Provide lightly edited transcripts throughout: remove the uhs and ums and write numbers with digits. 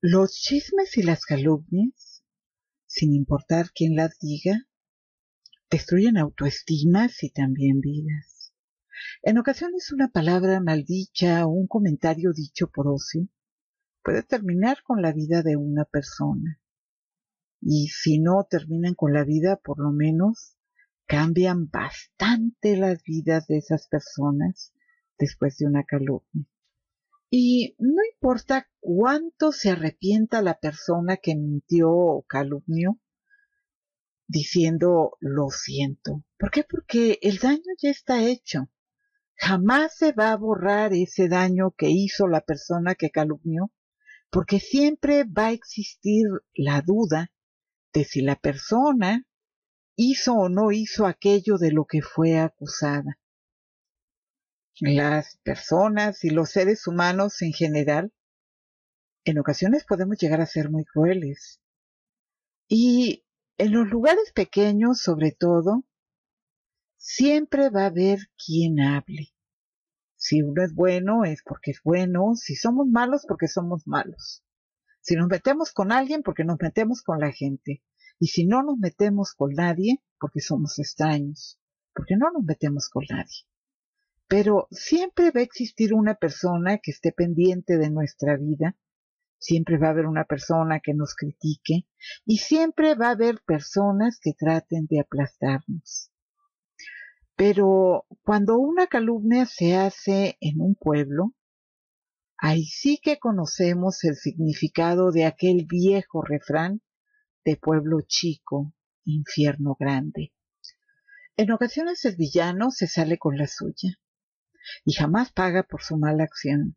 Los chismes y las calumnias, sin importar quién las diga, destruyen autoestimas y también vidas. En ocasiones una palabra maldicha o un comentario dicho por ocio puede terminar con la vida de una persona. Y si no terminan con la vida, por lo menos cambian bastante las vidas de esas personas después de una calumnia. Y no importa cuánto se arrepienta la persona que mintió o calumnió, diciendo lo siento. ¿Por qué? Porque el daño ya está hecho. Jamás se va a borrar ese daño que hizo la persona que calumnió, porque siempre va a existir la duda de si la persona hizo o no hizo aquello de lo que fue acusada. Las personas y los seres humanos en general, en ocasiones podemos llegar a ser muy crueles. Y en los lugares pequeños, sobre todo, siempre va a haber quien hable. Si uno es bueno, es porque es bueno. Si somos malos, porque somos malos. Si nos metemos con alguien, porque nos metemos con la gente. Y si no nos metemos con nadie, porque somos extraños. Porque no nos metemos con nadie. Pero siempre va a existir una persona que esté pendiente de nuestra vida. Siempre va a haber una persona que nos critique. Y siempre va a haber personas que traten de aplastarnos. Pero cuando una calumnia se hace en un pueblo, ahí sí que conocemos el significado de aquel viejo refrán de pueblo chico, infierno grande. En ocasiones el villano se sale con la suya y jamás paga por su mala acción.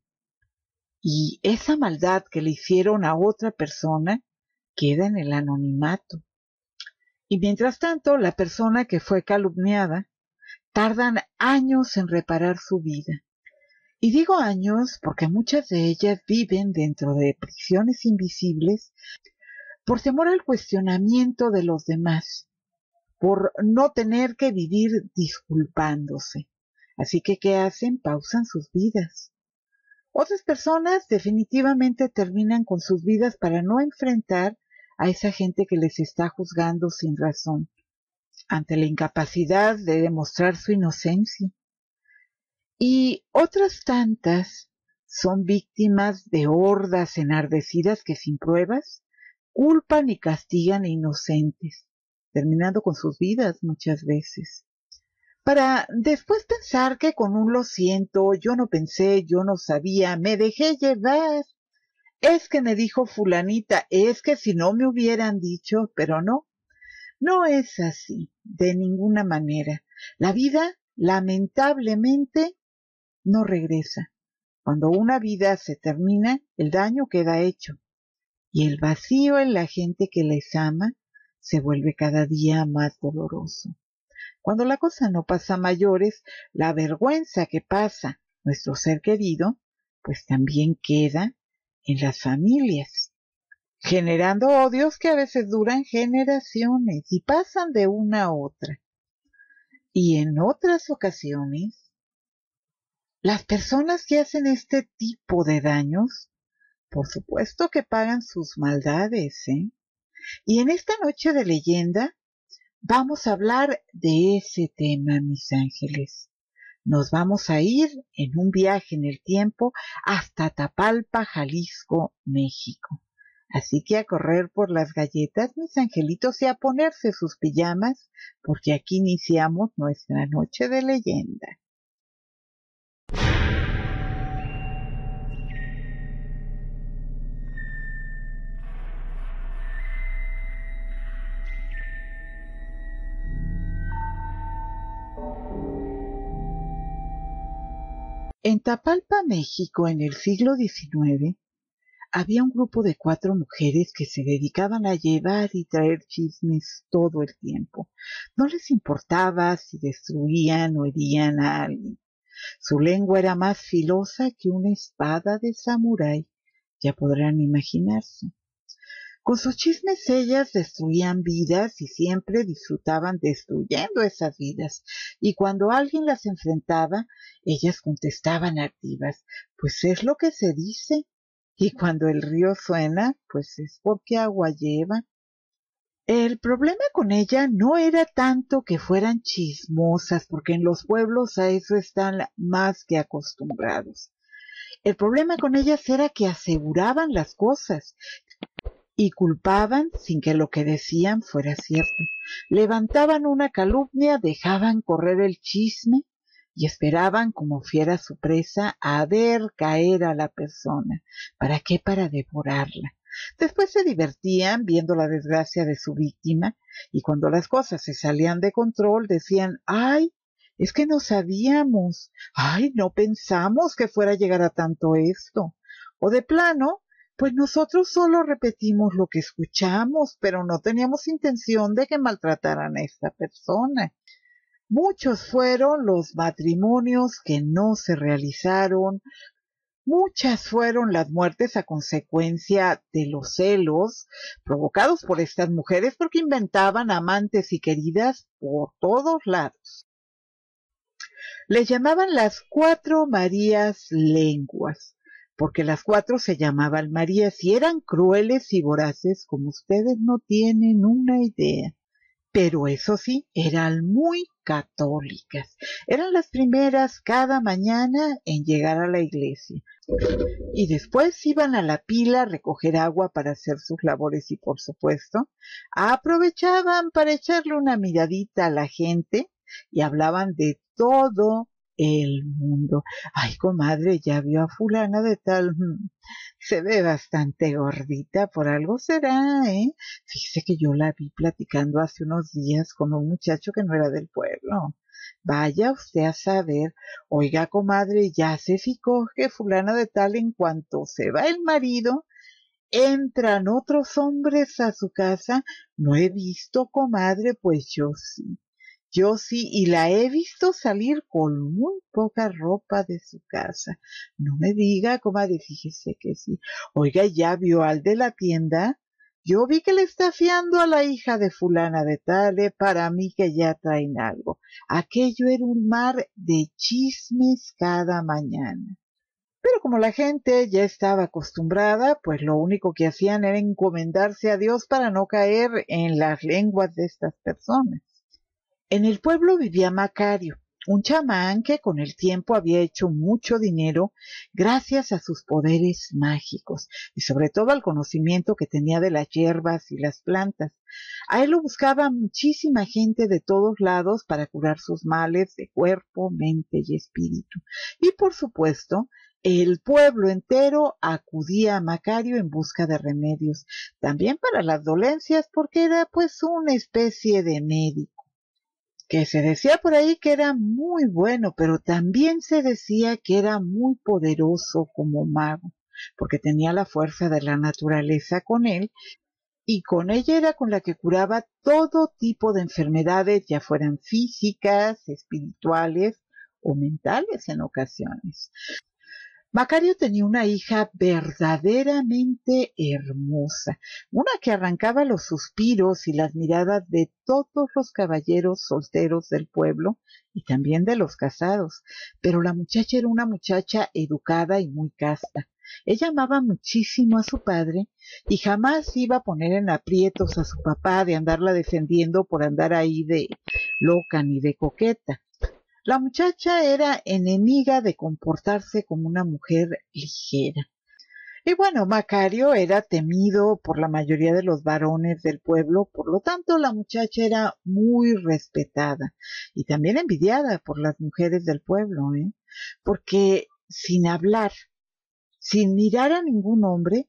Y esa maldad que le hicieron a otra persona queda en el anonimato. Y mientras tanto, la persona que fue calumniada tardan años en reparar su vida. Y digo años porque muchas de ellas viven dentro de prisiones invisibles por temor al cuestionamiento de los demás, por no tener que vivir disculpándose. Así que, ¿qué hacen? Pausan sus vidas. Otras personas definitivamente terminan con sus vidas para no enfrentar a esa gente que les está juzgando sin razón, ante la incapacidad de demostrar su inocencia. Y otras tantas son víctimas de hordas enardecidas que sin pruebas culpan y castigan a inocentes, terminando con sus vidas muchas veces. Para después pensar que con un lo siento, yo no pensé, yo no sabía, me dejé llevar. Es que me dijo fulanita, es que si no me hubieran dicho, pero no, no es así, de ninguna manera. La vida, lamentablemente, no regresa. Cuando una vida se termina, el daño queda hecho. Y el vacío en la gente que les ama se vuelve cada día más doloroso. Cuando la cosa no pasa a mayores, la vergüenza que pasa nuestro ser querido, pues también queda en las familias, generando odios que a veces duran generaciones y pasan de una a otra. Y en otras ocasiones, las personas que hacen este tipo de daños, por supuesto que pagan sus maldades, ¿eh? Y en esta noche de leyenda vamos a hablar de ese tema, mis ángeles. Nos vamos a ir en un viaje en el tiempo hasta Tapalpa, Jalisco, México. Así que a correr por las galletas, mis angelitos, y a ponerse sus pijamas, porque aquí iniciamos nuestra noche de leyenda. En Tapalpa, México, en el siglo XIX, había un grupo de 4 mujeres que se dedicaban a llevar y traer chismes todo el tiempo. No les importaba si destruían o herían a alguien. Su lengua era más filosa que una espada de samurái, ya podrán imaginarse. Con sus chismes ellas destruían vidas y siempre disfrutaban destruyendo esas vidas. Y cuando alguien las enfrentaba, ellas contestaban activas, pues es lo que se dice. y cuando el río suena, pues es porque agua lleva. El problema con ella no era tanto que fueran chismosas, porque en los pueblos a eso están más que acostumbrados. El problema con ellas era que aseguraban las cosas y culpaban sin que lo que decían fuera cierto. Levantaban una calumnia, dejaban correr el chisme y esperaban como fiera su presa a ver caer a la persona. ¿Para qué? Para devorarla. Después se divertían viendo la desgracia de su víctima y cuando las cosas se salían de control decían, ¡ay! Es que no sabíamos, ¡ay! No pensamos que fuera a llegar a tanto esto. O de plano, pues nosotros solo repetimos lo que escuchamos, pero no teníamos intención de que maltrataran a esta persona. Muchos fueron los matrimonios que no se realizaron, muchas fueron las muertes a consecuencia de los celos provocados por estas mujeres porque inventaban amantes y queridas por todos lados. Les llamaban las 4 Marías lenguas, porque las 4 se llamaban Marías y eran crueles y voraces como ustedes no tienen una idea. Pero eso sí, eran muy católicas. Eran las primeras cada mañana en llegar a la iglesia. Y después iban a la pila a recoger agua para hacer sus labores y, por supuesto, aprovechaban para echarle una miradita a la gente y hablaban de todo el mundo. Ay, comadre, ya vio a fulana de tal. Se ve bastante gordita, por algo será, ¿eh? Fíjese que yo la vi platicando hace unos días con un muchacho que no era del pueblo. Vaya usted a saber. Oiga, comadre, ya se fijó que fulana de tal en cuanto se va el marido, entran otros hombres a su casa. No he visto, comadre, pues yo sí. Yo sí, y la he visto salir con muy poca ropa de su casa. No me diga, comadre, fíjese que sí. Oiga, ¿ya vio al de la tienda? Yo vi que le está fiando a la hija de fulana de tal, para mí que ya traen algo. Aquello era un mar de chismes cada mañana. Pero como la gente ya estaba acostumbrada, pues lo único que hacían era encomendarse a Dios para no caer en las lenguas de estas personas. En el pueblo vivía Macario, un chamán que con el tiempo había hecho mucho dinero gracias a sus poderes mágicos y sobre todo al conocimiento que tenía de las hierbas y las plantas. A él lo buscaba muchísima gente de todos lados para curar sus males de cuerpo, mente y espíritu. Y por supuesto, el pueblo entero acudía a Macario en busca de remedios, también para las dolencias porque era pues una especie de médico que se decía por ahí que era muy bueno, pero también se decía que era muy poderoso como mago, porque tenía la fuerza de la naturaleza con él, y con ella era con la que curaba todo tipo de enfermedades, ya fueran físicas, espirituales o mentales en ocasiones. Macario tenía una hija verdaderamente hermosa, una que arrancaba los suspiros y las miradas de todos los caballeros solteros del pueblo y también de los casados, pero la muchacha era una muchacha educada y muy casta. Ella amaba muchísimo a su padre y jamás iba a poner en aprietos a su papá de andarla defendiendo por andar ahí de loca ni de coqueta. La muchacha era enemiga de comportarse como una mujer ligera. Y bueno, Macario era temido por la mayoría de los varones del pueblo, por lo tanto la muchacha era muy respetada y también envidiada por las mujeres del pueblo, porque sin hablar, sin mirar a ningún hombre,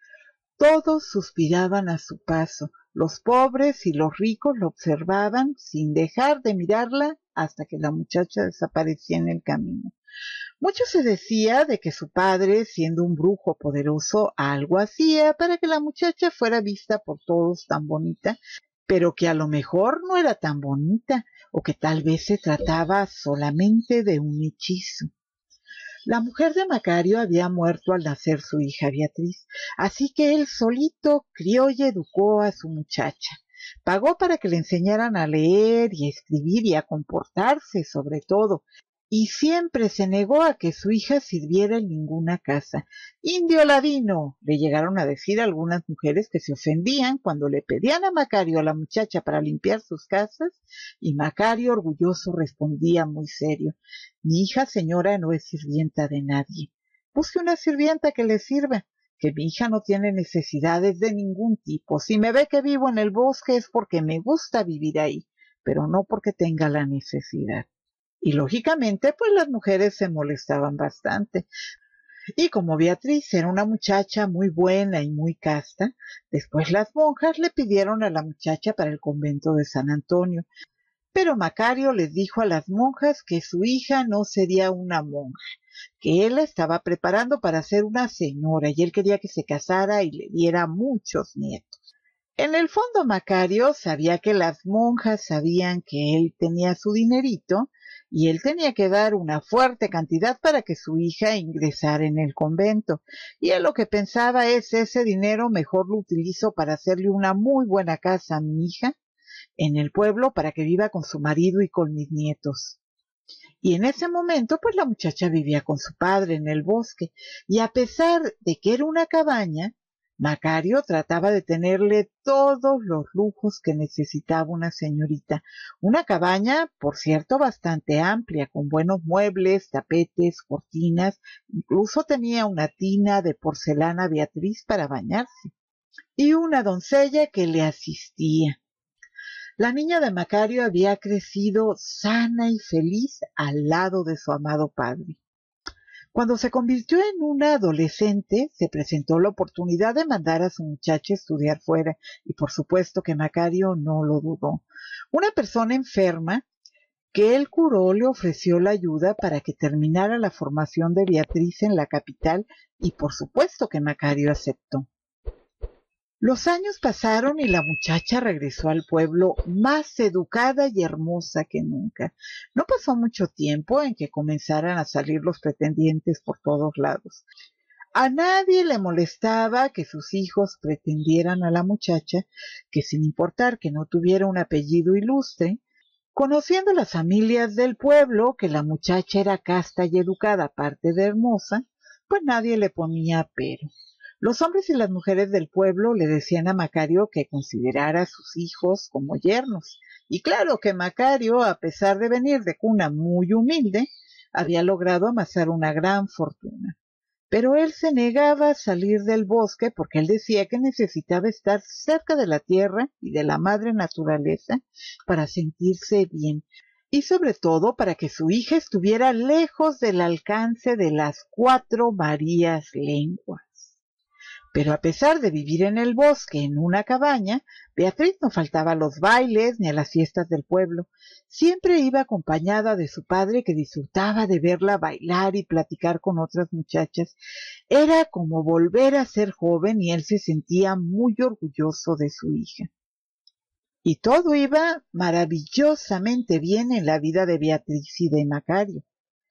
todos suspiraban a su paso. Los pobres y los ricos lo observaban sin dejar de mirarla hasta que la muchacha desaparecía en el camino. Mucho se decía de que su padre, siendo un brujo poderoso, algo hacía para que la muchacha fuera vista por todos tan bonita, pero que a lo mejor no era tan bonita, o que tal vez se trataba solamente de un hechizo. La mujer de Macario había muerto al nacer su hija Beatriz, así que él solito crió y educó a su muchacha. Pagó para que le enseñaran a leer y a escribir y a comportarse, sobre todo, y siempre se negó a que su hija sirviera en ninguna casa. Indio ladino, le llegaron a decir algunas mujeres que se ofendían cuando le pedían a Macario a la muchacha para limpiar sus casas, y Macario orgulloso respondía muy serio: mi hija señora no es sirvienta de nadie. Busque una sirvienta que le sirva, que mi hija no tiene necesidades de ningún tipo. Si me ve que vivo en el bosque es porque me gusta vivir ahí, pero no porque tenga la necesidad. Y lógicamente, pues las mujeres se molestaban bastante. Y como Beatriz era una muchacha muy buena y muy casta, después las monjas le pidieron a la muchacha para el convento de San Antonio. Pero Macario les dijo a las monjas que su hija no sería una monja, que él la estaba preparando para ser una señora y él quería que se casara y le diera muchos nietos. En el fondo Macario sabía que las monjas sabían que él tenía su dinerito y él tenía que dar una fuerte cantidad para que su hija ingresara en el convento. Y él lo que pensaba es: ese dinero mejor lo utilizo para hacerle una muy buena casa a mi hija en el pueblo para que viva con su marido y con mis nietos. Y en ese momento, pues la muchacha vivía con su padre en el bosque, y a pesar de que era una cabaña, Macario trataba de tenerle todos los lujos que necesitaba una señorita. Una cabaña, por cierto, bastante amplia, con buenos muebles, tapetes, cortinas, incluso tenía una tina de porcelana Beatriz para bañarse, y una doncella que le asistía. La niña de Macario había crecido sana y feliz al lado de su amado padre. Cuando se convirtió en una adolescente, se presentó la oportunidad de mandar a su muchacha a estudiar fuera, y por supuesto que Macario no lo dudó. Una persona enferma que él curó le ofreció la ayuda para que terminara la formación de Beatriz en la capital, y por supuesto que Macario aceptó. Los años pasaron y la muchacha regresó al pueblo más educada y hermosa que nunca. No pasó mucho tiempo en que comenzaran a salir los pretendientes por todos lados. A nadie le molestaba que sus hijos pretendieran a la muchacha, que sin importar que no tuviera un apellido ilustre, conociendo las familias del pueblo que la muchacha era casta y educada aparte de hermosa, pues nadie le ponía pero. Los hombres y las mujeres del pueblo le decían a Macario que considerara a sus hijos como yernos. Y claro que Macario, a pesar de venir de cuna muy humilde, había logrado amasar una gran fortuna. Pero él se negaba a salir del bosque porque él decía que necesitaba estar cerca de la tierra y de la madre naturaleza para sentirse bien, y sobre todo para que su hija estuviera lejos del alcance de las 4 Marías lenguas. Pero a pesar de vivir en el bosque, en una cabaña, Beatriz no faltaba a los bailes ni a las fiestas del pueblo. Siempre iba acompañada de su padre, que disfrutaba de verla bailar y platicar con otras muchachas. Era como volver a ser joven y él se sentía muy orgulloso de su hija. Y todo iba maravillosamente bien en la vida de Beatriz y de Macario.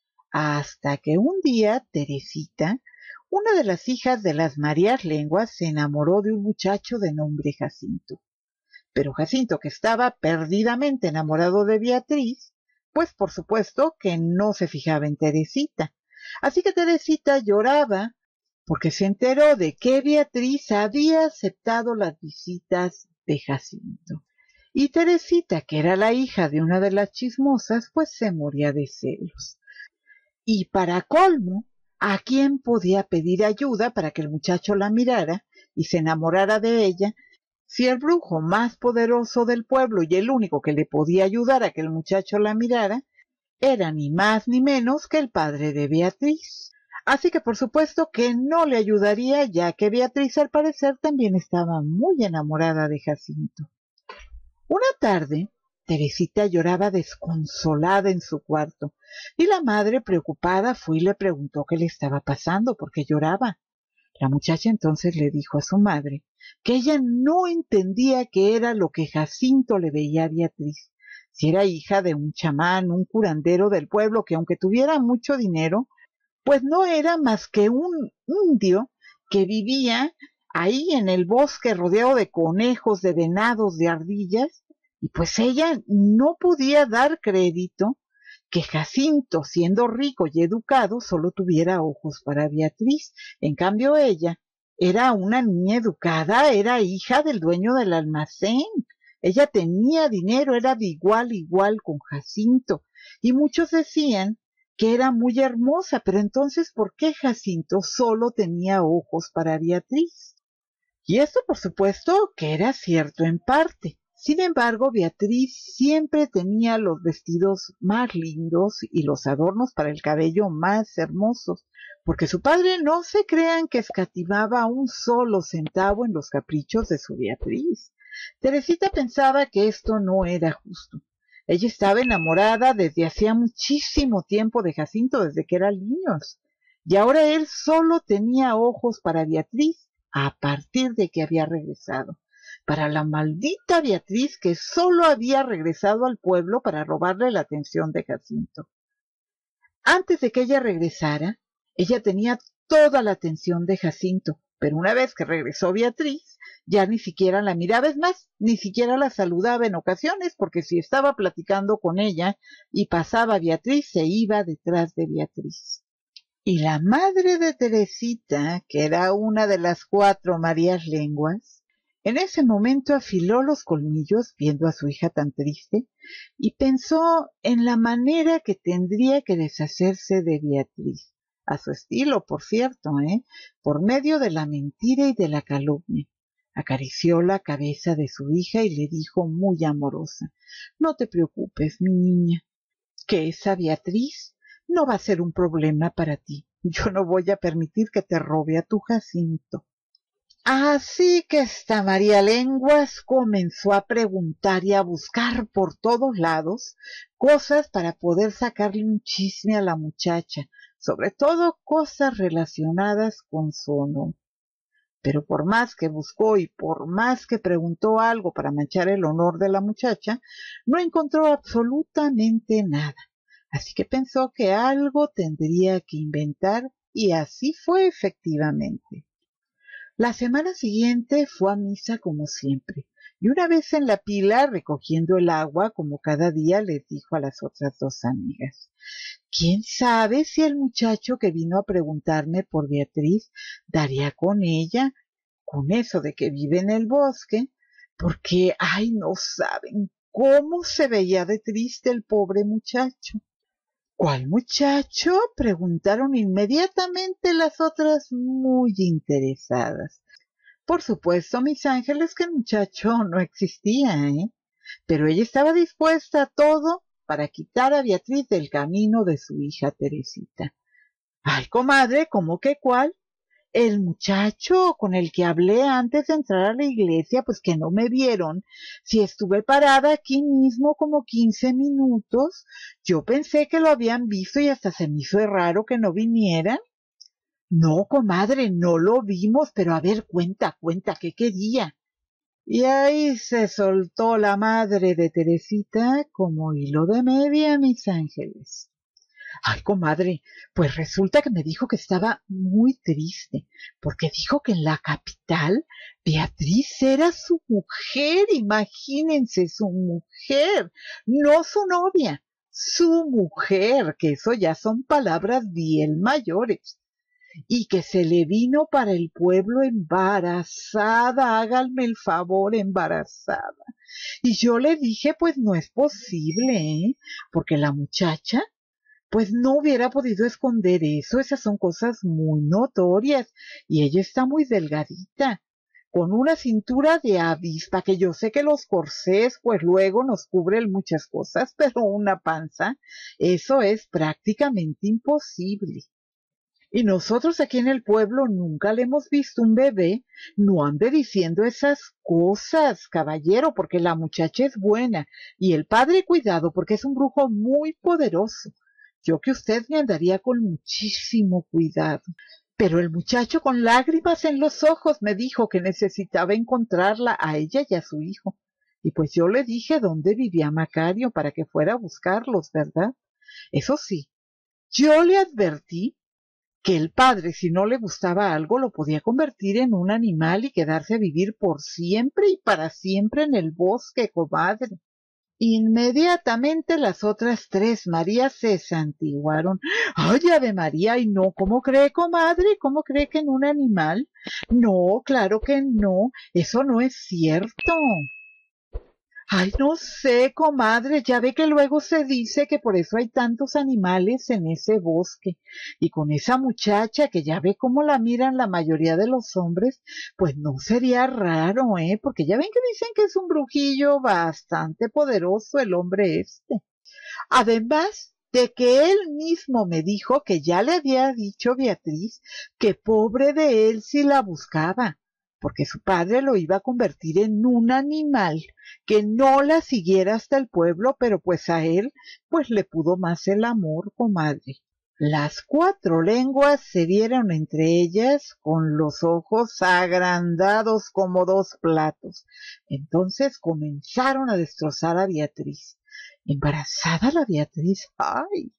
Hasta que un día Teresita, una de las hijas de las Marías Lenguas, se enamoró de un muchacho de nombre Jacinto. Pero Jacinto, que estaba perdidamente enamorado de Beatriz, pues por supuesto que no se fijaba en Teresita. Así que Teresita lloraba porque se enteró de que Beatriz había aceptado las visitas de Jacinto. Y Teresita, que era la hija de una de las chismosas, pues se moría de celos. Y para colmo, ¿a quién podía pedir ayuda para que el muchacho la mirara y se enamorara de ella, si el brujo más poderoso del pueblo y el único que le podía ayudar a que el muchacho la mirara era ni más ni menos que el padre de Beatriz? Así que por supuesto que no le ayudaría, ya que Beatriz al parecer también estaba muy enamorada de Jacinto. Una tarde, Teresita lloraba desconsolada en su cuarto, y la madre, preocupada, fue y le preguntó qué le estaba pasando, por qué lloraba. La muchacha entonces le dijo a su madre que ella no entendía qué era lo que Jacinto le veía a Beatriz, si era hija de un chamán, un curandero del pueblo, que aunque tuviera mucho dinero, pues no era más que un indio que vivía ahí en el bosque rodeado de conejos, de venados, de ardillas, y pues ella no podía dar crédito que Jacinto, siendo rico y educado, solo tuviera ojos para Beatriz. En cambio ella era una niña educada, era hija del dueño del almacén. Ella tenía dinero, era de igual a igual con Jacinto. Y muchos decían que era muy hermosa, pero entonces, ¿por qué Jacinto solo tenía ojos para Beatriz? Y esto, por supuesto, que era cierto en parte. Sin embargo, Beatriz siempre tenía los vestidos más lindos y los adornos para el cabello más hermosos, porque su padre no se crean que escatimaba un solo centavo en los caprichos de su Beatriz. Teresita pensaba que esto no era justo. Ella estaba enamorada desde hacía muchísimo tiempo de Jacinto, desde que eran niños, y ahora él solo tenía ojos para Beatriz a partir de que había regresado. Para la maldita Beatriz que solo había regresado al pueblo para robarle la atención de Jacinto. Antes de que ella regresara, ella tenía toda la atención de Jacinto, pero una vez que regresó Beatriz, ya ni siquiera la miraba, es más, ni siquiera la saludaba en ocasiones, porque si estaba platicando con ella y pasaba Beatriz, se iba detrás de Beatriz. Y la madre de Teresita, que era una de las 4 Marías Lenguas, en ese momento afiló los colmillos viendo a su hija tan triste y pensó en la manera que tendría que deshacerse de Beatriz, a su estilo, por cierto, por medio de la mentira y de la calumnia. Acarició la cabeza de su hija y le dijo muy amorosa: «No te preocupes, mi niña, que esa Beatriz no va a ser un problema para ti. Yo no voy a permitir que te robe a tu Jacinto». Así que esta María Lenguas comenzó a preguntar y a buscar por todos lados cosas para poder sacarle un chisme a la muchacha, sobre todo cosas relacionadas con su honor. Pero por más que buscó y por más que preguntó algo para manchar el honor de la muchacha, no encontró absolutamente nada. Así que pensó que algo tendría que inventar, y así fue efectivamente. La semana siguiente fue a misa como siempre, y una vez en la pila recogiendo el agua, como cada día, les dijo a las otras 2 amigas: «¿Quién sabe si el muchacho que vino a preguntarme por Beatriz daría con ella, con eso de que vive en el bosque? Porque, ay, no saben cómo se veía de triste el pobre muchacho». «¿Cuál muchacho?», preguntaron inmediatamente las otras, muy interesadas. Por supuesto, mis ángeles, que el muchacho no existía, pero ella estaba dispuesta a todo para quitar a Beatriz del camino de su hija Teresita. «Ay, comadre, ¿cómo que cuál? El muchacho con el que hablé antes de entrar a la iglesia, pues que no me vieron. Si estuve parada aquí mismo como 15 minutos, yo pensé que lo habían visto y hasta se me hizo raro que no vinieran». «No, comadre, no lo vimos, pero a ver, cuenta, ¿qué quería?». Y ahí se soltó la madre de Teresita como hilo de media, mis ángeles. «Ay, comadre, pues resulta que me dijo que estaba muy triste, porque dijo que en la capital Beatriz era su mujer, imagínense, su mujer, no su novia, su mujer, que eso ya son palabras bien mayores, y que se le vino para el pueblo embarazada, háganme el favor, embarazada». Y yo le dije, pues no es posible, porque la muchacha pues no hubiera podido esconder eso, esas son cosas muy notorias, y ella está muy delgadita, con una cintura de avispa, que yo sé que los corsés pues luego nos cubren muchas cosas, pero una panza, eso es prácticamente imposible. Y nosotros aquí en el pueblo nunca le hemos visto un bebé. No ande diciendo esas cosas, caballero, porque la muchacha es buena, y el padre, cuidado, porque es un brujo muy poderoso. Yo que usted me andaría con muchísimo cuidado. Pero el muchacho con lágrimas en los ojos me dijo que necesitaba encontrarla a ella y a su hijo. Y pues yo le dije dónde vivía Macario para que fuera a buscarlos, ¿verdad? Eso sí, yo le advertí que el padre, si no le gustaba algo, lo podía convertir en un animal y quedarse a vivir por siempre y para siempre en el bosque, comadre. Inmediatamente las otras tres Marías se santiguaron. ¡Ay, Ave María! Y no, ¿cómo cree, comadre? ¿Cómo cree que en un animal? No, claro que no. Eso no es cierto. Ay, no sé, comadre, ya ve que luego se dice que por eso hay tantos animales en ese bosque. Y con esa muchacha que ya ve cómo la miran la mayoría de los hombres, pues no sería raro, ¿eh? Porque ya ven que dicen que es un brujillo bastante poderoso el hombre este. Además de que él mismo me dijo que ya le había dicho Beatriz que pobre de él si la buscaba, porque su padre lo iba a convertir en un animal que no la siguiera hasta el pueblo, pero pues a él pues le pudo más el amor, comadre. Las cuatro lenguas se vieron entre ellas con los ojos agrandados como dos platos. Entonces comenzaron a destrozar a Beatriz. Embarazada la Beatriz, ay,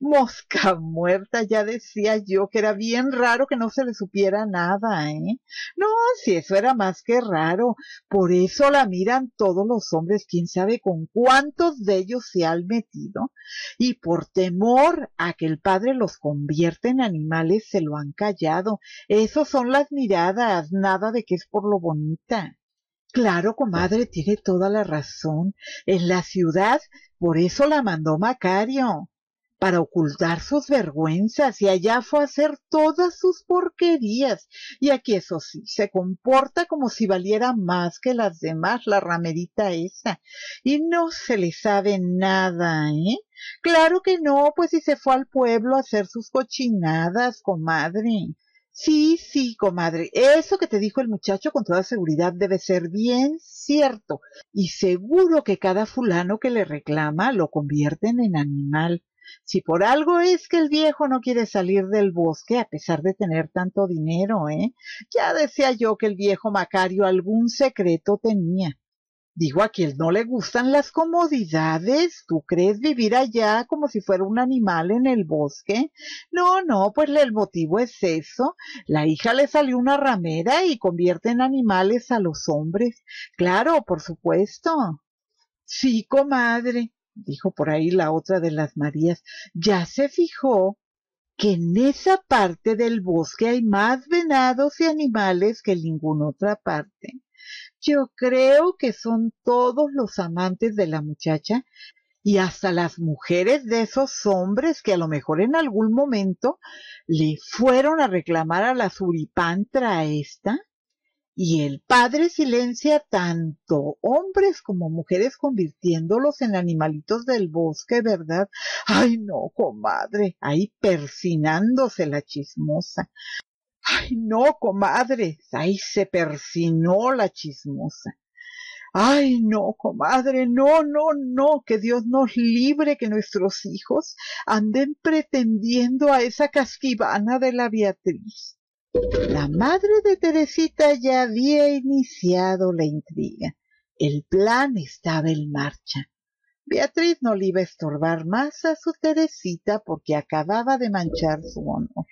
mosca muerta, ya decía yo que era bien raro que no se le supiera nada, ¿eh? No, si eso era más que raro, por eso la miran todos los hombres, quién sabe con cuántos de ellos se han metido, y por temor a que el padre los convierta en animales se lo han callado. Esos son las miradas, nada de que es por lo bonita. Claro, comadre, tiene toda la razón. En la ciudad, por eso la mandó Macario, para ocultar sus vergüenzas, y allá fue a hacer todas sus porquerías. Y aquí, eso sí, se comporta como si valiera más que las demás, la ramerita esa. Y no se le sabe nada, ¿eh? Claro que no, pues si se fue al pueblo a hacer sus cochinadas, comadre. Sí, sí, comadre, eso que te dijo el muchacho con toda seguridad debe ser bien cierto, y seguro que cada fulano que le reclama lo convierten en animal. Si por algo es que el viejo no quiere salir del bosque a pesar de tener tanto dinero, ¿eh? Ya decía yo que el viejo Macario algún secreto tenía. Digo, a quien no le gustan las comodidades, ¿tú crees vivir allá como si fuera un animal en el bosque? No, no, pues el motivo es eso. La hija le salió una ramera y convierte en animales a los hombres. Claro, por supuesto. Sí, comadre, dijo por ahí la otra de las Marías, ya se fijó que en esa parte del bosque hay más venados y animales que en ninguna otra parte. Yo creo que son todos los amantes de la muchacha y hasta las mujeres de esos hombres que a lo mejor en algún momento le fueron a reclamar a la suripantra esta, y el padre silencia tanto hombres como mujeres convirtiéndolos en animalitos del bosque, ¿verdad? Ay, no, comadre, ahí persinándose la chismosa. Ay, no, comadre, ahí se persinó la chismosa. Ay, no, comadre, no, no, no, que Dios nos libre que nuestros hijos anden pretendiendo a esa casquivana de la Beatriz. La madre de Teresita ya había iniciado la intriga. El plan estaba en marcha. Beatriz no le iba a estorbar más a su Teresita porque acababa de manchar su honor.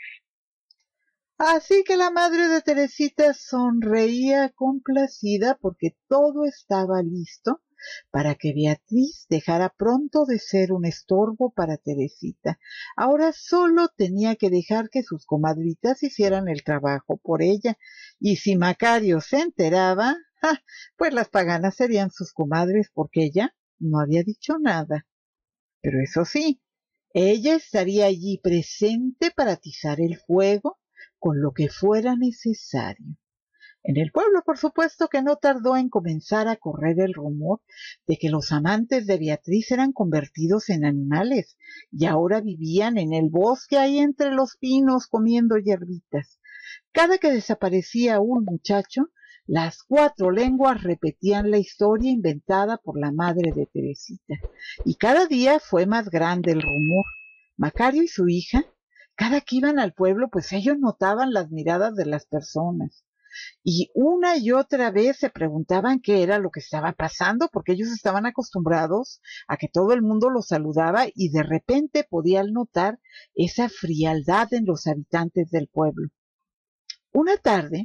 Así que la madre de Teresita sonreía complacida porque todo estaba listo para que Beatriz dejara pronto de ser un estorbo para Teresita. Ahora solo tenía que dejar que sus comadritas hicieran el trabajo por ella, y si Macario se enteraba, ¡ja!, pues las paganas serían sus comadres porque ella no había dicho nada. Pero eso sí, ella estaría allí presente para atizar el fuego con lo que fuera necesario. En el pueblo, por supuesto, que no tardó en comenzar a correr el rumor de que los amantes de Beatriz eran convertidos en animales y ahora vivían en el bosque ahí entre los pinos comiendo hierbitas. Cada que desaparecía un muchacho, las cuatro lenguas repetían la historia inventada por la madre de Teresita. Y cada día fue más grande el rumor. Macario y su hija, cada que iban al pueblo, pues ellos notaban las miradas de las personas. Y una y otra vez se preguntaban qué era lo que estaba pasando, porque ellos estaban acostumbrados a que todo el mundo los saludaba y de repente podían notar esa frialdad en los habitantes del pueblo. Una tarde,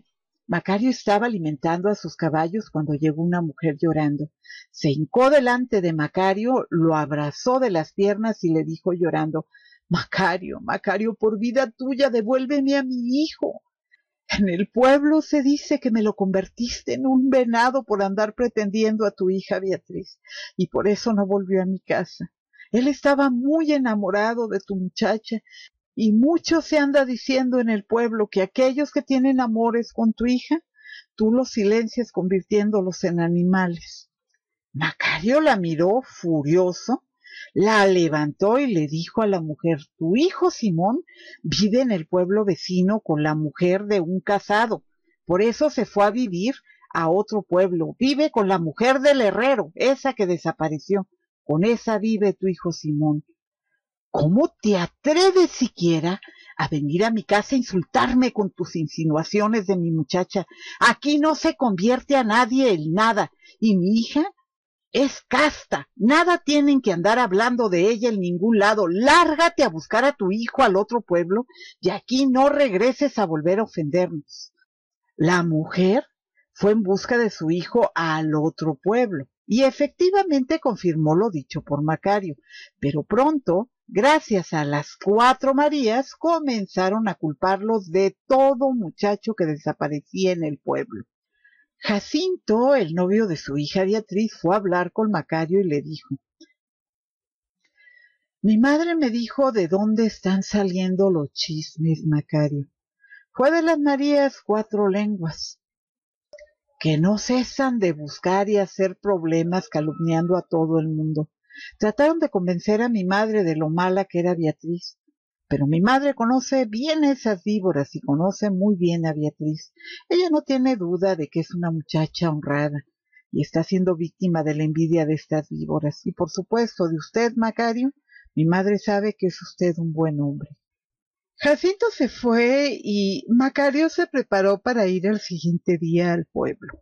Macario estaba alimentando a sus caballos cuando llegó una mujer llorando. Se hincó delante de Macario, lo abrazó de las piernas y le dijo llorando: Macario, Macario, por vida tuya, devuélveme a mi hijo. En el pueblo se dice que me lo convertiste en un venado por andar pretendiendo a tu hija Beatriz, y por eso no volvió a mi casa. Él estaba muy enamorado de tu muchacha, y mucho se anda diciendo en el pueblo que aquellos que tienen amores con tu hija, tú los silencias convirtiéndolos en animales. Macario la miró furioso, la levantó y le dijo a la mujer: tu hijo Simón vive en el pueblo vecino con la mujer de un casado, por eso se fue a vivir a otro pueblo, vive con la mujer del herrero, esa que desapareció, con esa vive tu hijo Simón. ¿Cómo te atreves siquiera a venir a mi casa a insultarme con tus insinuaciones de mi muchacha? Aquí no se convierte a nadie en nada, y mi hija es casta, nada tienen que andar hablando de ella en ningún lado. Lárgate a buscar a tu hijo al otro pueblo y aquí no regreses a volver a ofendernos. La mujer fue en busca de su hijo al otro pueblo y efectivamente confirmó lo dicho por Macario, pero pronto, gracias a las 4 Marías, comenzaron a culparlos de todo muchacho que desaparecía en el pueblo. Jacinto, el novio de su hija Beatriz, fue a hablar con Macario y le dijo: mi madre me dijo de dónde están saliendo los chismes, Macario. Fue de las Marías 4 Lenguas, que no cesan de buscar y hacer problemas calumniando a todo el mundo. Trataron de convencer a mi madre de lo mala que era Beatriz, pero mi madre conoce bien esas víboras y conoce muy bien a Beatriz. Ella no tiene duda de que es una muchacha honrada y está siendo víctima de la envidia de estas víboras. Y por supuesto de usted, Macario, mi madre sabe que es usted un buen hombre. Jacinto se fue y Macario se preparó para ir al siguiente día al pueblo.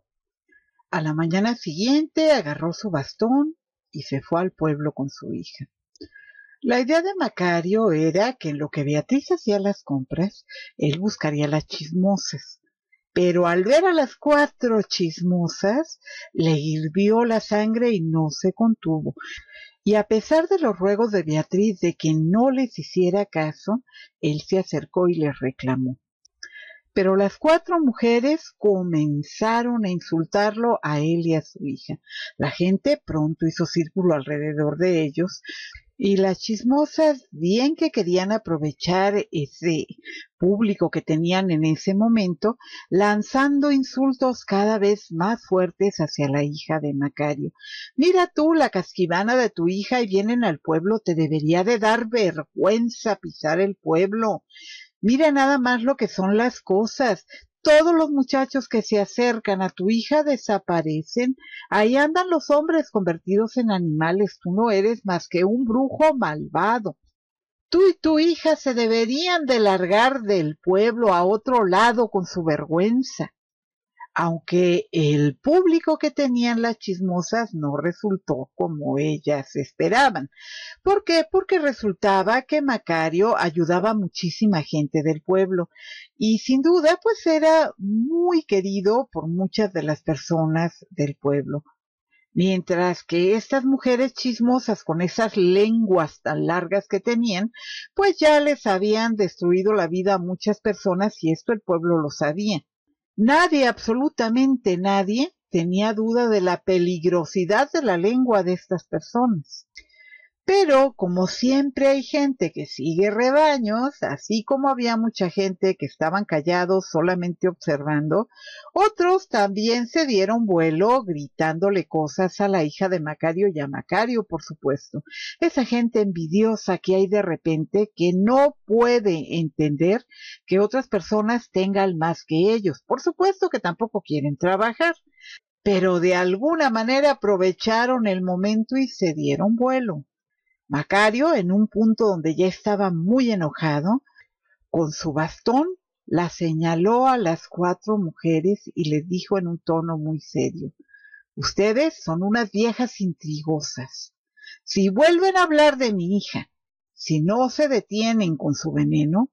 A la mañana siguiente agarró su bastón y se fue al pueblo con su hija. La idea de Macario era que en lo que Beatriz hacía las compras, él buscaría las chismosas. Pero al ver a las 4 chismosas, le hirvió la sangre y no se contuvo. Y a pesar de los ruegos de Beatriz de que no les hiciera caso, él se acercó y les reclamó. Pero las 4 mujeres comenzaron a insultarlo a él y a su hija. La gente pronto hizo círculo alrededor de ellos, y las chismosas, bien que querían aprovechar ese público que tenían en ese momento, lanzando insultos cada vez más fuertes hacia la hija de Macario. Mira tú, la casquivana de tu hija, y vienen al pueblo, te debería de dar vergüenza pisar el pueblo. Mira nada más lo que son las cosas. Todos los muchachos que se acercan a tu hija desaparecen. Ahí andan los hombres convertidos en animales. Tú no eres más que un brujo malvado. Tú y tu hija se deberían de largar del pueblo a otro lado con su vergüenza. Aunque el público que tenían las chismosas no resultó como ellas esperaban. ¿Por qué? Porque resultaba que Macario ayudaba a muchísima gente del pueblo y sin duda pues era muy querido por muchas de las personas del pueblo. Mientras que estas mujeres chismosas con esas lenguas tan largas que tenían, pues ya les habían destruido la vida a muchas personas y esto el pueblo lo sabía. Nadie, absolutamente nadie, tenía duda de la peligrosidad de la lengua de estas personas. Pero como siempre hay gente que sigue rebaños, así como había mucha gente que estaban callados solamente observando, otros también se dieron vuelo gritándole cosas a la hija de Macario y a Macario, por supuesto. Esa gente envidiosa que hay de repente que no puede entender que otras personas tengan más que ellos. Por supuesto que tampoco quieren trabajar, pero de alguna manera aprovecharon el momento y se dieron vuelo. Macario, en un punto donde ya estaba muy enojado, con su bastón la señaló a las 4 mujeres y les dijo en un tono muy serio: ustedes son unas viejas intrigosas. Si vuelven a hablar de mi hija, si no se detienen con su veneno,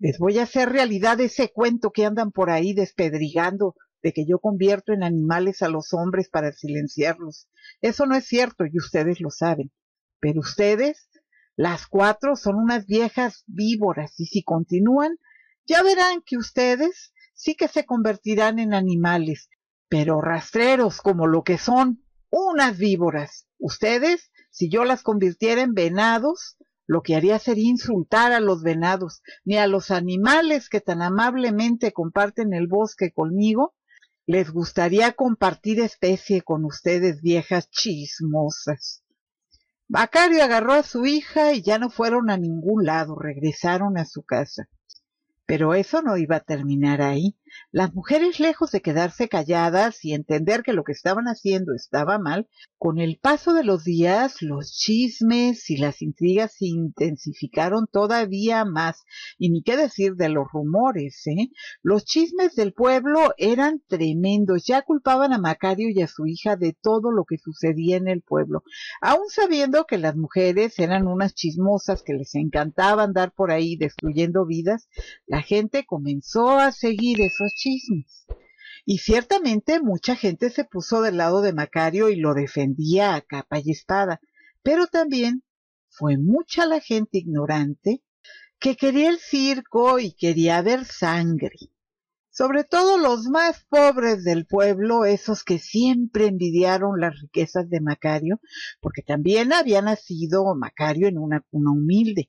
Les voy a hacer realidad ese cuento que andan por ahí despedrigando de que yo convierto en animales a los hombres para silenciarlos. Eso no es cierto y ustedes lo saben. Pero ustedes, las cuatro, son unas viejas víboras y si continúan, ya verán que ustedes sí que se convertirán en animales, pero rastreros como lo que son, unas víboras. Ustedes, si yo las convirtiera en venados, lo que haría sería insultar a los venados, ni a los animales que tan amablemente comparten el bosque conmigo, les gustaría compartir especie con ustedes, viejas chismosas. Macario agarró a su hija y ya no fueron a ningún lado, regresaron a su casa. Pero eso no iba a terminar ahí. Las mujeres, lejos de quedarse calladas y entender que lo que estaban haciendo estaba mal, con el paso de los días los chismes y las intrigas se intensificaron todavía más. Y ni qué decir de los rumores, ¿eh? Los chismes del pueblo eran tremendos. Ya culpaban a Macario y a su hija de todo lo que sucedía en el pueblo, aun sabiendo que las mujeres eran unas chismosas que les encantaba andar por ahí destruyendo vidas. La gente comenzó a seguir esos chismes. Y ciertamente mucha gente se puso del lado de Macario y lo defendía a capa y espada. Pero también fue mucha la gente ignorante que quería el circo y quería ver sangre. Sobre todo los más pobres del pueblo, esos que siempre envidiaron las riquezas de Macario, porque también había nacido Macario en una cuna humilde.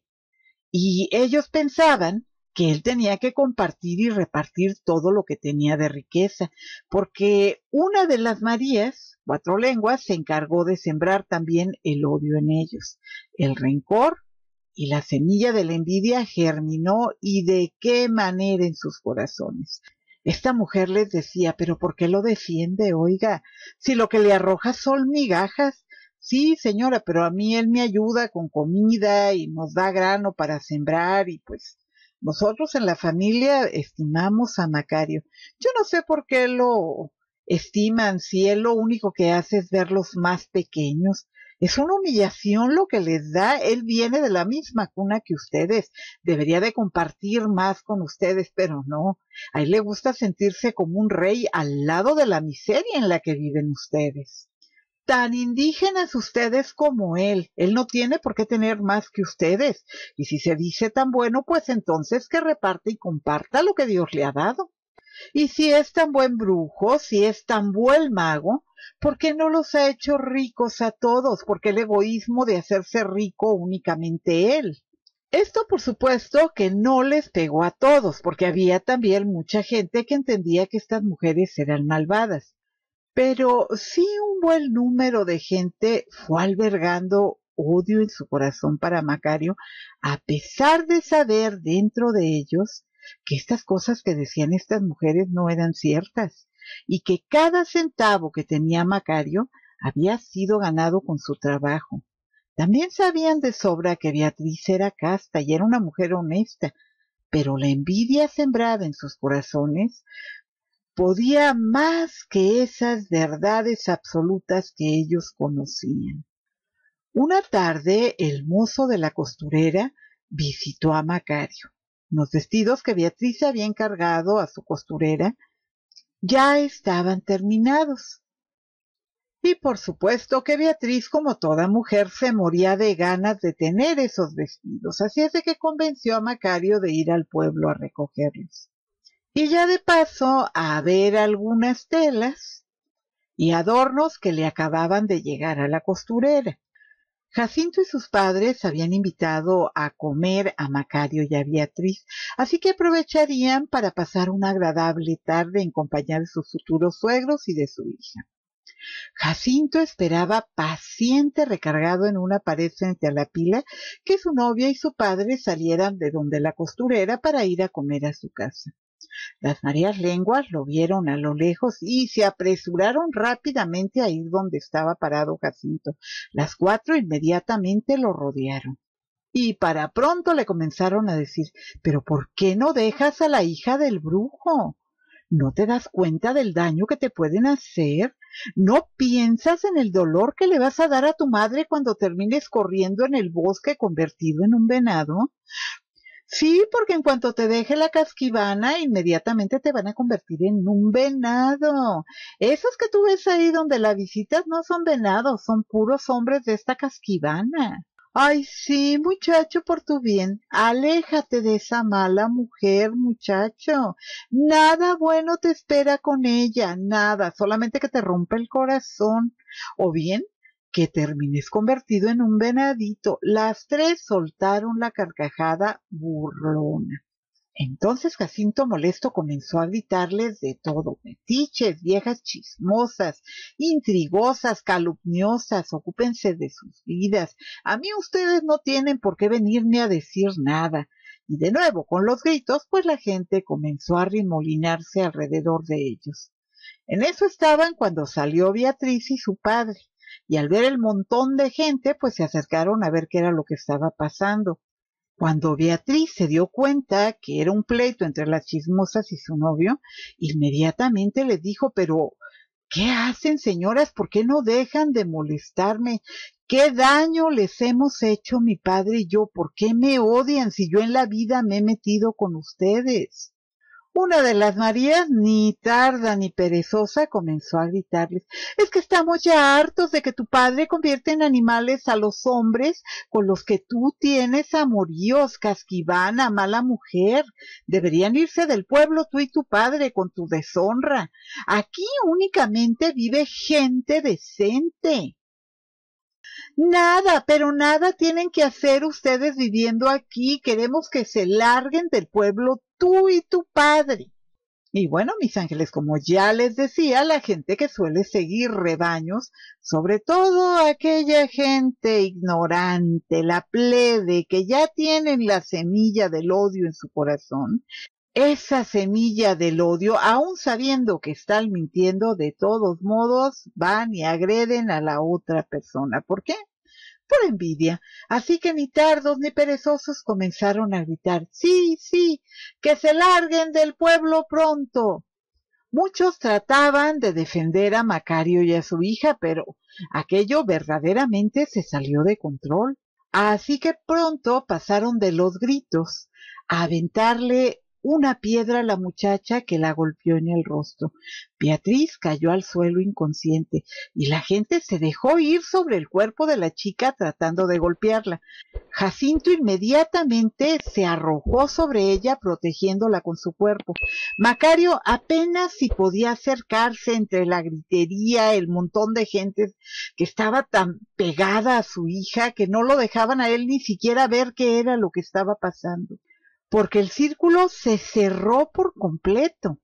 Y ellos pensaban que él tenía que compartir y repartir todo lo que tenía de riqueza, porque una de las Marías, Cuatro Lenguas, se encargó de sembrar también el odio en ellos, el rencor, y la semilla de la envidia germinó y de qué manera en sus corazones. Esta mujer les decía, pero ¿por qué lo defiende? Oiga, si lo que le arroja son migajas. Sí, señora, pero a mí él me ayuda con comida y nos da grano para sembrar y pues nosotros en la familia estimamos a Macario. Yo no sé por qué lo estiman si él lo único que hace es verlos más pequeños. Es una humillación lo que les da. Él viene de la misma cuna que ustedes. Debería de compartir más con ustedes, pero no. A él le gusta sentirse como un rey al lado de la miseria en la que viven ustedes. Tan indígenas ustedes como él. Él no tiene por qué tener más que ustedes. Y si se dice tan bueno, pues entonces que reparte y comparta lo que Dios le ha dado. Y si es tan buen brujo, si es tan buen mago, ¿por qué no los ha hecho ricos a todos? ¿Por qué el egoísmo de hacerse rico únicamente él? Esto, por supuesto, que no les pegó a todos, porque había también mucha gente que entendía que estas mujeres eran malvadas. Pero sí un buen número de gente fue albergando odio en su corazón para Macario, a pesar de saber dentro de ellos que estas cosas que decían estas mujeres no eran ciertas, y que cada centavo que tenía Macario había sido ganado con su trabajo. También sabían de sobra que Beatriz era casta y era una mujer honesta, pero la envidia sembrada en sus corazones podía más que esas verdades absolutas que ellos conocían. Una tarde el mozo de la costurera visitó a Macario. Los vestidos que Beatriz había encargado a su costurera ya estaban terminados. Y por supuesto que Beatriz, como toda mujer, se moría de ganas de tener esos vestidos, así es de que convenció a Macario de ir al pueblo a recogerlos. Y ya de paso a ver algunas telas y adornos que le acababan de llegar a la costurera. Jacinto y sus padres habían invitado a comer a Macario y a Beatriz, así que aprovecharían para pasar una agradable tarde en compañía de sus futuros suegros y de su hija. Jacinto esperaba paciente recargado en una pared frente a la pila que su novia y su padre salieran de donde la costurera para ir a comer a su casa. Las Marías Lenguas lo vieron a lo lejos y se apresuraron rápidamente a ir donde estaba parado Jacinto. Las cuatro inmediatamente lo rodearon. Y para pronto le comenzaron a decir, ¿pero por qué no dejas a la hija del brujo? ¿No te das cuenta del daño que te pueden hacer? ¿No piensas en el dolor que le vas a dar a tu madre cuando termines corriendo en el bosque convertido en un venado? Sí, porque en cuanto te deje la casquivana, inmediatamente te van a convertir en un venado. Esos que tú ves ahí donde la visitas no son venados, son puros hombres de esta casquivana. Ay, sí, muchacho, por tu bien, aléjate de esa mala mujer, muchacho. Nada bueno te espera con ella, nada, solamente que te rompa el corazón. O bien, que termines convertido en un venadito. Las tres soltaron la carcajada burlona. Entonces Jacinto molesto comenzó a gritarles de todo, metiches, viejas chismosas, intrigosas, calumniosas, ocúpense de sus vidas. A mí ustedes no tienen por qué venirme a decir nada. Y de nuevo, con los gritos, pues la gente comenzó a arremolinarse alrededor de ellos. En eso estaban cuando salió Beatriz y su padre, y al ver el montón de gente, pues se acercaron a ver qué era lo que estaba pasando. Cuando Beatriz se dio cuenta que era un pleito entre las chismosas y su novio, inmediatamente le dijo, pero ¿qué hacen, señoras? ¿Por qué no dejan de molestarme? ¿Qué daño les hemos hecho mi padre y yo? ¿Por qué me odian si yo en la vida me he metido con ustedes? Una de las Marías, ni tarda ni perezosa, comenzó a gritarles, es que estamos ya hartos de que tu padre convierte en animales a los hombres con los que tú tienes amoríos, casquivana, mala mujer. Deberían irse del pueblo tú y tu padre con tu deshonra. Aquí únicamente vive gente decente. Nada, pero nada tienen que hacer ustedes viviendo aquí. Queremos que se larguen del pueblo tú y tu padre. Y bueno, mis ángeles, como ya les decía, la gente que suele seguir rebaños, sobre todo aquella gente ignorante, la plebe, que ya tienen la semilla del odio en su corazón, esa semilla del odio, aun sabiendo que están mintiendo, de todos modos van y agreden a la otra persona. ¿Por qué? Por envidia. Así que ni tardos ni perezosos comenzaron a gritar, sí, sí, que se larguen del pueblo pronto. Muchos trataban de defender a Macario y a su hija, pero aquello verdaderamente se salió de control. Así que pronto pasaron de los gritos a aventarle una piedra a la muchacha que la golpeó en el rostro. Beatriz cayó al suelo inconsciente y la gente se dejó ir sobre el cuerpo de la chica tratando de golpearla. Jacinto inmediatamente se arrojó sobre ella protegiéndola con su cuerpo. Macario apenas si podía acercarse entre la gritería, el montón de gente que estaba tan pegada a su hija que no lo dejaban a él ni siquiera ver qué era lo que estaba pasando, porque el círculo se cerró por completo.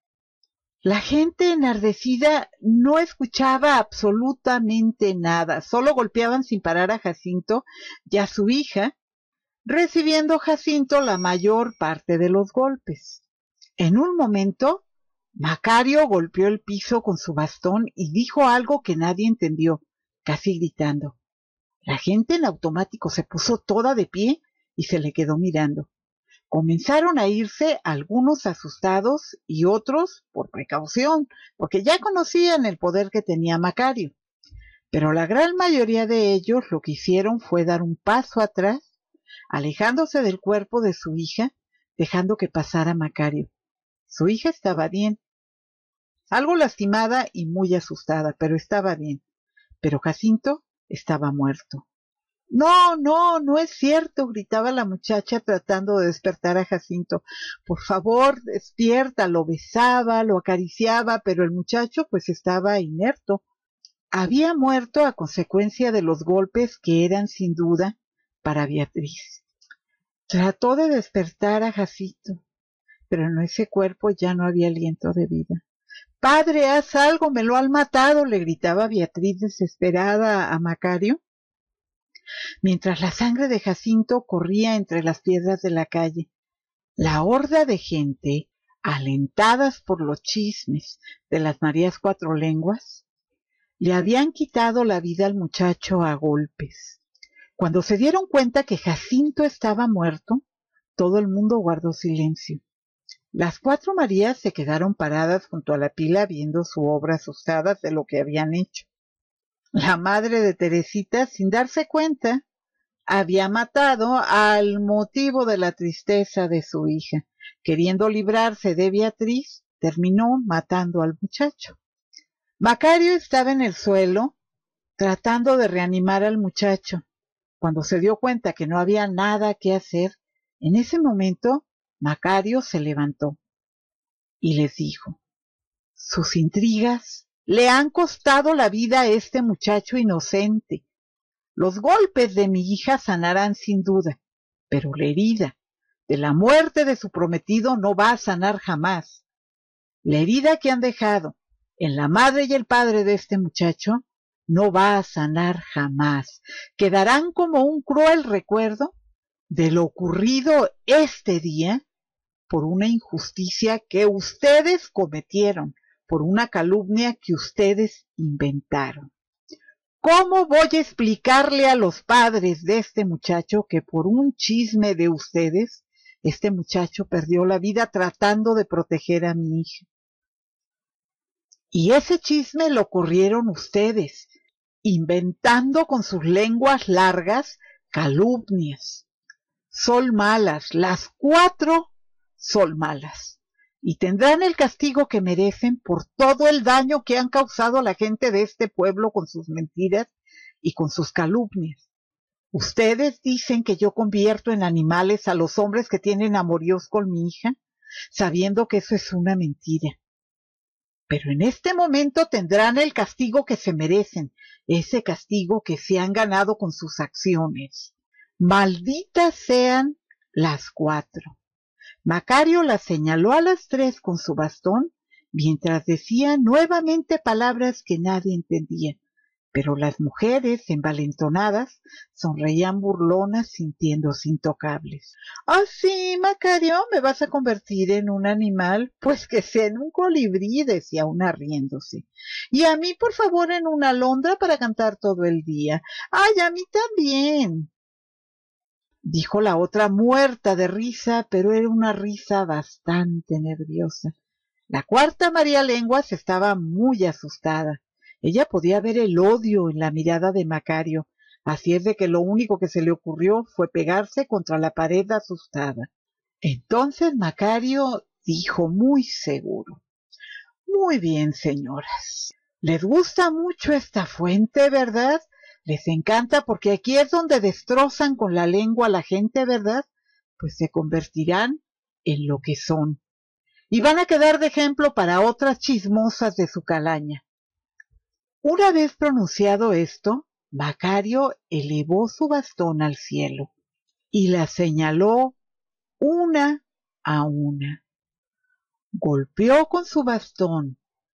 La gente enardecida no escuchaba absolutamente nada, solo golpeaban sin parar a Jacinto y a su hija, recibiendo Jacinto la mayor parte de los golpes. En un momento, Macario golpeó el piso con su bastón y dijo algo que nadie entendió, casi gritando. La gente en automático se puso toda de pie y se le quedó mirando. Comenzaron a irse algunos asustados y otros por precaución, porque ya conocían el poder que tenía Macario. Pero la gran mayoría de ellos lo que hicieron fue dar un paso atrás, alejándose del cuerpo de su hija, dejando que pasara Macario. Su hija estaba bien, algo lastimada y muy asustada, pero estaba bien. Pero Jacinto estaba muerto. No, no, no es cierto, gritaba la muchacha tratando de despertar a Jacinto. Por favor, despierta, lo besaba, lo acariciaba, pero el muchacho pues estaba inerto. Había muerto a consecuencia de los golpes que eran sin duda para Beatriz. Trató de despertar a Jacinto, pero en ese cuerpo ya no había aliento de vida. Padre, haz algo, me lo han matado, le gritaba Beatriz desesperada a Macario, mientras la sangre de Jacinto corría entre las piedras de la calle. La horda de gente, alentadas por los chismes de las Marías Cuatro Lenguas, le habían quitado la vida al muchacho a golpes. Cuando se dieron cuenta que Jacinto estaba muerto, todo el mundo guardó silencio. Las cuatro Marías se quedaron paradas junto a la pila viendo su obra asustadas de lo que habían hecho. La madre de Teresita, sin darse cuenta, había matado al motivo de la tristeza de su hija. Queriendo librarse de Beatriz, terminó matando al muchacho. Macario estaba en el suelo tratando de reanimar al muchacho. Cuando se dio cuenta que no había nada que hacer, en ese momento Macario se levantó y les dijo: sus intrigas le han costado la vida a este muchacho inocente. Los golpes de mi hija sanarán sin duda, pero la herida de la muerte de su prometido no va a sanar jamás. La herida que han dejado en la madre y el padre de este muchacho no va a sanar jamás. Quedarán como un cruel recuerdo de lo ocurrido este día por una injusticia que ustedes cometieron, por una calumnia que ustedes inventaron. ¿Cómo voy a explicarle a los padres de este muchacho que por un chisme de ustedes, este muchacho perdió la vida tratando de proteger a mi hija? Y ese chisme lo corrieron ustedes, inventando con sus lenguas largas calumnias. Son malas, las 4 son malas, y tendrán el castigo que merecen por todo el daño que han causado a la gente de este pueblo con sus mentiras y con sus calumnias. Ustedes dicen que yo convierto en animales a los hombres que tienen amoríos con mi hija, sabiendo que eso es una mentira. Pero en este momento tendrán el castigo que se merecen, ese castigo que se han ganado con sus acciones. Malditas sean las 4. Macario las señaló a las 3 con su bastón, mientras decía nuevamente palabras que nadie entendía, pero las mujeres, envalentonadas, sonreían burlonas sintiéndose intocables. «Ah, sí, Macario, ¿me vas a convertir en un animal? Pues que sea en un colibrí», decía una riéndose. «Y a mí, por favor, en una alondra para cantar todo el día». «Ay, a mí también», dijo la otra, muerta de risa, pero era una risa bastante nerviosa. La 4ª María Lenguas estaba muy asustada. Ella podía ver el odio en la mirada de Macario, así es de que lo único que se le ocurrió fue pegarse contra la pared asustada. Entonces Macario dijo muy seguro: «Muy bien, señoras. Les gusta mucho esta fuente, ¿verdad? Les encanta porque aquí es donde destrozan con la lengua a la gente, ¿verdad? Pues se convertirán en lo que son. Y van a quedar de ejemplo para otras chismosas de su calaña». Una vez pronunciado esto, Macario elevó su bastón al cielo y la señaló una a una. Golpeó con su bastón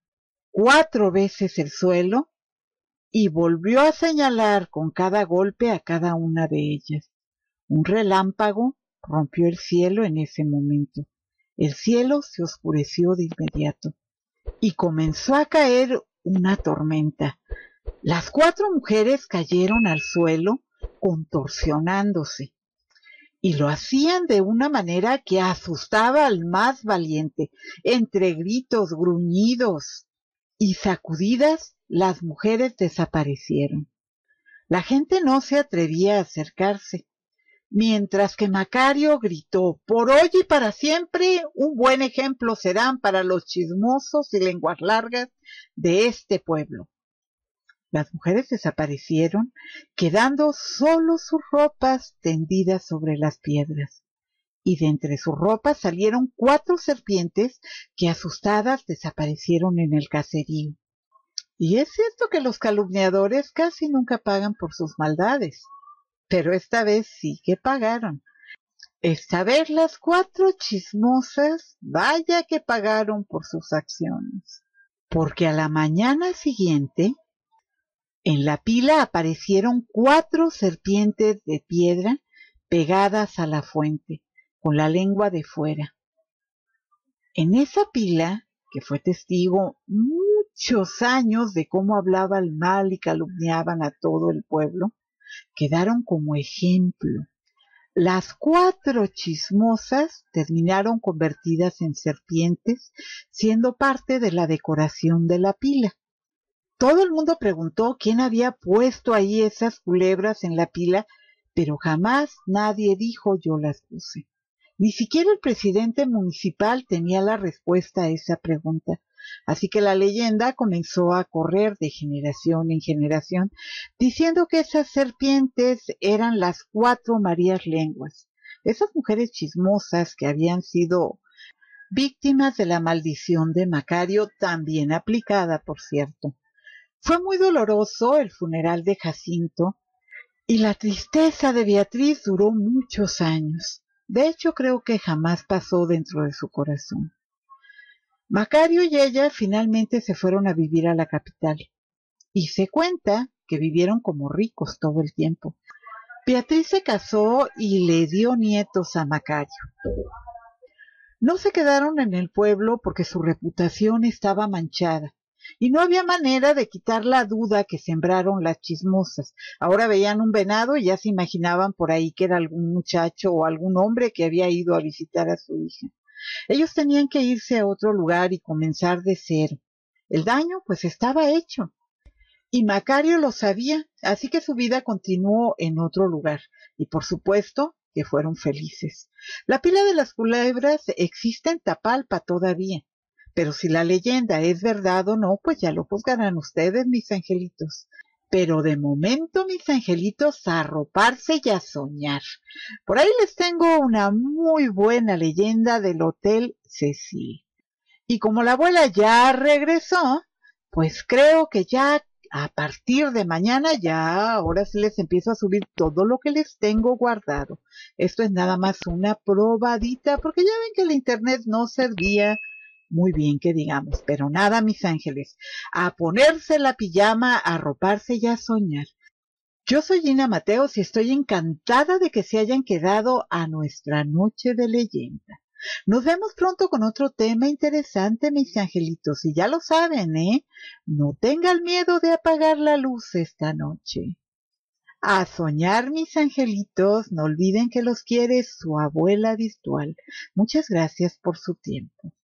4 veces el suelo y volvió a señalar con cada golpe a cada una de ellas. Un relámpago rompió el cielo en ese momento. El cielo se oscureció de inmediato y comenzó a caer una tormenta. Las 4 mujeres cayeron al suelo contorsionándose y lo hacían de una manera que asustaba al más valiente. Entre gritos, gruñidos y sacudidas, las mujeres desaparecieron. La gente no se atrevía a acercarse, mientras que Macario gritó: «Por hoy y para siempre, un buen ejemplo serán para los chismosos y lenguas largas de este pueblo». Las mujeres desaparecieron, quedando solo sus ropas tendidas sobre las piedras. Y de entre sus ropas salieron 4 serpientes que, asustadas, desaparecieron en el caserío. Y es cierto que los calumniadores casi nunca pagan por sus maldades, pero esta vez sí que pagaron. Esta vez las 4 chismosas, vaya que pagaron por sus acciones, porque a la mañana siguiente, en la pila aparecieron 4 serpientes de piedra pegadas a la fuente, con la lengua de fuera. En esa pila, que fue testigo muchos años de cómo hablaban mal y calumniaban a todo el pueblo, quedaron como ejemplo. Las 4 chismosas terminaron convertidas en serpientes, siendo parte de la decoración de la pila. Todo el mundo preguntó quién había puesto ahí esas culebras en la pila, pero jamás nadie dijo yo las puse. Ni siquiera el presidente municipal tenía la respuesta a esa pregunta. Así que la leyenda comenzó a correr de generación en generación, diciendo que esas serpientes eran las 4 Marías Lenguas, esas mujeres chismosas que habían sido víctimas de la maldición de Macario, también aplicada, por cierto. Fue muy doloroso el funeral de Jacinto, y la tristeza de Beatriz duró muchos años. De hecho, creo que jamás pasó dentro de su corazón. Macario y ella finalmente se fueron a vivir a la capital, y se cuenta que vivieron como ricos todo el tiempo. Beatriz se casó y le dio nietos a Macario. No se quedaron en el pueblo porque su reputación estaba manchada, y no había manera de quitar la duda que sembraron las chismosas. Ahora veían un venado y ya se imaginaban por ahí que era algún muchacho o algún hombre que había ido a visitar a su hija. Ellos tenían que irse a otro lugar y comenzar de cero. El daño, pues, estaba hecho. Y Macario lo sabía, así que su vida continuó en otro lugar. Y por supuesto que fueron felices. La pila de las culebras existe en Tapalpa todavía. Pero si la leyenda es verdad o no, pues ya lo juzgarán ustedes, mis angelitos. Pero de momento, mis angelitos, a arroparse y a soñar. Por ahí les tengo una muy buena leyenda del Hotel Cecil. Y como la abuela ya regresó, pues creo que ya a partir de mañana ya ahora sí les empiezo a subir todo lo que les tengo guardado. Esto es nada más una probadita, porque ya ven que el internet no servía muy bien que digamos, pero nada, mis ángeles, a ponerse la pijama, a arroparse y a soñar. Yo soy Gina Mateos y estoy encantada de que se hayan quedado a nuestra noche de leyenda. Nos vemos pronto con otro tema interesante, mis angelitos, y ya lo saben, ¿eh? No tengan miedo de apagar la luz esta noche. A soñar, mis angelitos, no olviden que los quiere su abuela virtual. Muchas gracias por su tiempo.